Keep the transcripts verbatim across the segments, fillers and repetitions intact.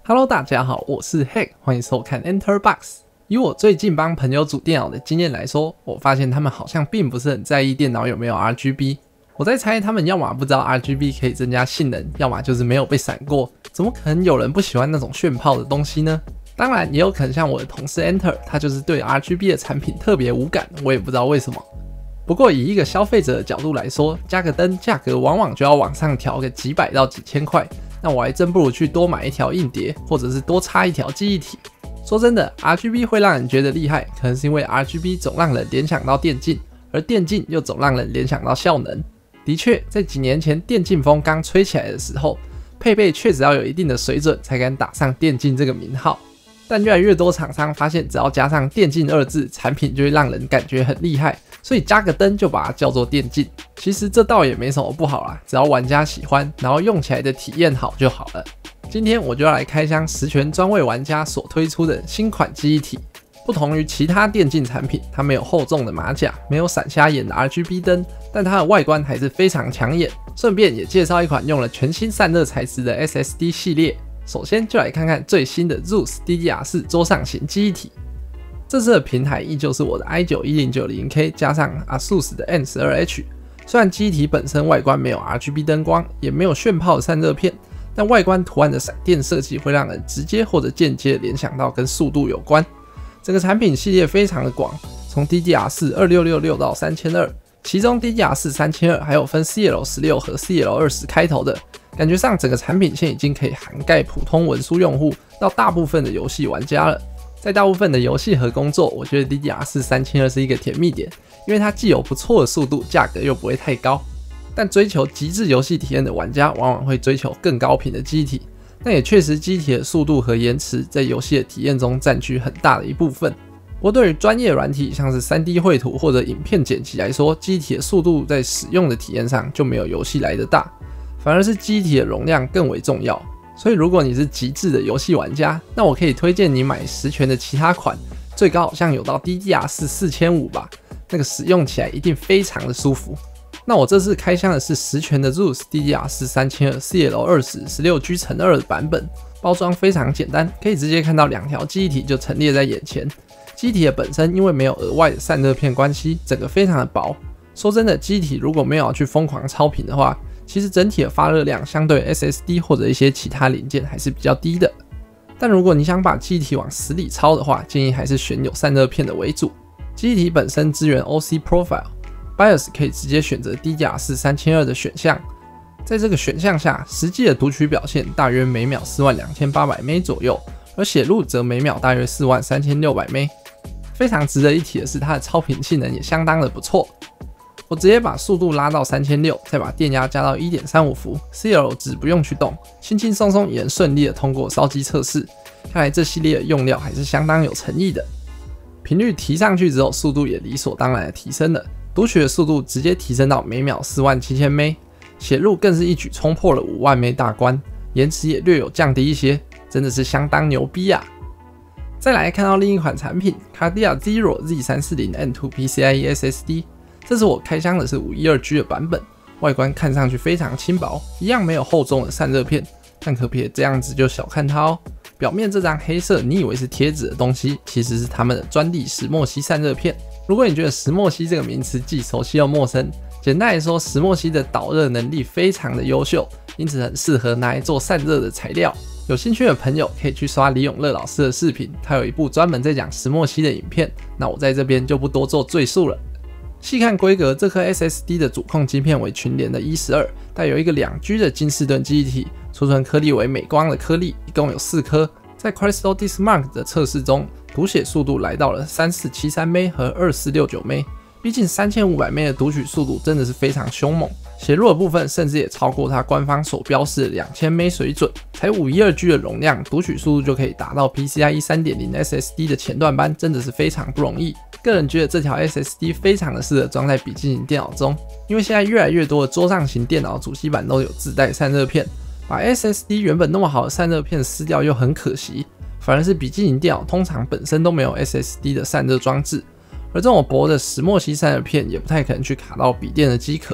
Hello， 大家好，我是 Hack， 欢迎收看 Enter Box。以我最近帮朋友组电脑的经验来说，我发现他们好像并不是很在意电脑有没有 R G B。我在猜，他们要么不知道 R G B 可以增加性能，要么就是没有被闪过。怎么可能有人不喜欢那种炫炮的东西呢？当然，也有可能像我的同事 Enter， 他就是对 R G B 的产品特别无感，我也不知道为什么。不过以一个消费者的角度来说，加个灯价格往往就要往上调个几百到几千块。那我还真不如去多买一条硬碟，或者是多插一条记忆体。说真的 ，R G B 会让人觉得厉害，可能是因为 R G B 总让人联想到电竞，而电竞又总让人联想到效能。的确，在几年前电竞风刚吹起来的时候，配备确实要有一定的水准，才敢打上电竞这个名号。但越来越多厂商发现，只要加上电竞二字，产品就会让人感觉很厉害，所以加个灯就把它叫做电竞。其实这倒也没什么不好啦，只要玩家喜欢，然后用起来的体验好就好了。今天我就要来开箱十全专为玩家所推出的新款记忆体。不同于其他电竞产品，它没有厚重的马甲，没有闪瞎眼的 R G B 灯，但它的外观还是非常抢眼。顺便也介绍一款用了全新散热材质的 S S D 系列。首先就来看看最新的 Zeus D D R 四 桌上型记忆体。这次的平台依旧是我的 i 九 一零九零 K 加上 ASUS 的 M 十二 H。虽然记忆体本身外观没有 R G B 灯光，也没有炫炮的散热片，但外观图案的闪电设计会让人直接或者间接联想到跟速度有关。整个产品系列非常的广，从 D D R 四 二六六六到三千二，其中 D D R 四 三千二还有分 C L 十六 和 C L 二十 开头的。感觉上整个产品线已经可以涵盖普通文书用户到大部分的游戏玩家了。在大部分的游戏和工作，我觉得 D D R 四 三千二是一个甜蜜点，因为它既有不错的速度，价格又不会太高。但追求极致游戏体验的玩家往往会追求更高频的机体，但也确实机体的速度和延迟在游戏的体验中占据很大的一部分。不过对于专业软体像是 三 D 绘图或者影片剪辑来说，机体的速度在使用的体验上就没有游戏来得大。反而是机体的容量更为重要，所以如果你是极致的游戏玩家，那我可以推荐你买十全的其他款，最高好像有到 D D R 四 四千五百吧，那个使用起来一定非常的舒服。那我这次开箱的是十全的 Zeus D D R 四 三千二 C L 二十 十六 G 乘二 的版本，包装非常简单，可以直接看到两条记忆体就陈列在眼前。记忆体的本身因为没有额外的散热片关系，整个非常的薄。说真的，记忆体如果没有要去疯狂超频的话，其实整体的发热量相对 S S D 或者一些其他零件还是比较低的。但如果你想把记忆体往死里超的话，建议还是选有散热片的为主。记忆体本身支援 O C Profile，BIOS 可以直接选择 D D R 四 三千二的选项。在这个选项下，实际的读取表现大约每秒四万两千八百 ms 左右，而写入则每秒大约四万三千六百 ms。非常值得一提的是，它的超频性能也相当的不错。我直接把速度拉到三千六百，再把电压加到 一点三五伏 ，C L 值不用去动，轻轻松松也能顺利的通过烧机测试。看来这系列的用料还是相当有诚意的。频率提上去之后，速度也理所当然的提升了，读取的速度直接提升到每秒四万七千 ms， 写入更是一举冲破了五万 ms 大关，延迟也略有降低一些，真的是相当牛逼啊！再来看到另一款产品 Cardia Zero Z 三四零 M 二 PCIe S S D。这次我开箱的是 五一二 G 的版本，外观看上去非常轻薄，一样没有厚重的散热片，但可别这样子就小看它哦。表面这张黑色你以为是贴纸的东西，其实是他们的专利石墨烯散热片。如果你觉得石墨烯这个名词既熟悉又陌生，简单来说，石墨烯的导热能力非常的优秀，因此很适合拿来做散热的材料。有兴趣的朋友可以去刷李永乐老师的视频，他有一部专门在讲石墨烯的影片，那我在这边就不多做赘述了。细看规格，这颗 S S D 的主控晶片为群联的一十二，带有一个两 G 的金士顿记忆体，储存颗粒为美光的颗粒，一共有四颗。在 Crystal Dismark 的测试中，读写速度来到了三四七三 ms 和二四六九 ms， 毕竟三千五百 ms 的读取速度真的是非常凶猛，写入的部分甚至也超过它官方所标示的两千 ms 水准。才 五一二 G 的容量，读取速度就可以达到 PCIe 三点零 S S D 的前段班，真的是非常不容易。个人觉得这条 S S D 非常的适合装在笔记型电脑中，因为现在越来越多的桌上型电脑主机板都有自带散热片，把 S S D 原本那么好的散热片撕掉又很可惜，反而是笔记型电脑通常本身都没有 S S D 的散热装置，而这种薄的石墨烯散热片也不太可能去卡到笔电的机壳，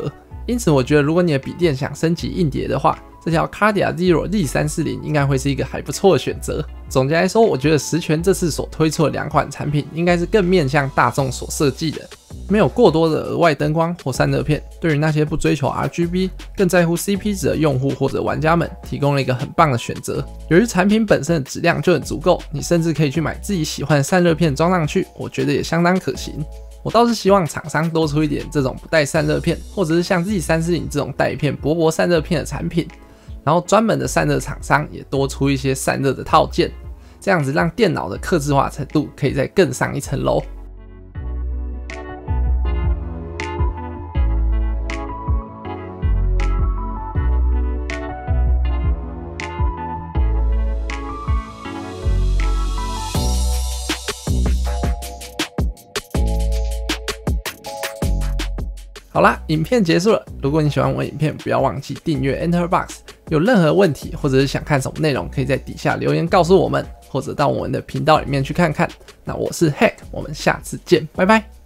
因此我觉得如果你的笔电想升级硬碟的话，这条 Cardia Zero Z 三四零 应该会是一个还不错的选择。总结来说，我觉得十全这次所推出的两款产品应该是更面向大众所设计的，没有过多的额外灯光或散热片，对于那些不追求 R G B 更在乎 C P 值的用户或者玩家们提供了一个很棒的选择。由于产品本身的质量就很足够，你甚至可以去买自己喜欢的散热片装上去，我觉得也相当可行。我倒是希望厂商多出一点这种不带散热片，或者是像 Z 三四零 这种带一片薄薄散热片的产品，然后专门的散热厂商也多出一些散热的套件，这样子让电脑的客制化程度可以再更上一层楼。好啦，影片结束了。如果你喜欢我的影片，不要忘记订阅 EnterBox。有任何问题或者是想看什么内容，可以在底下留言告诉我们，或者到我们的频道里面去看看。那我是 Hack， 我们下次见，拜拜。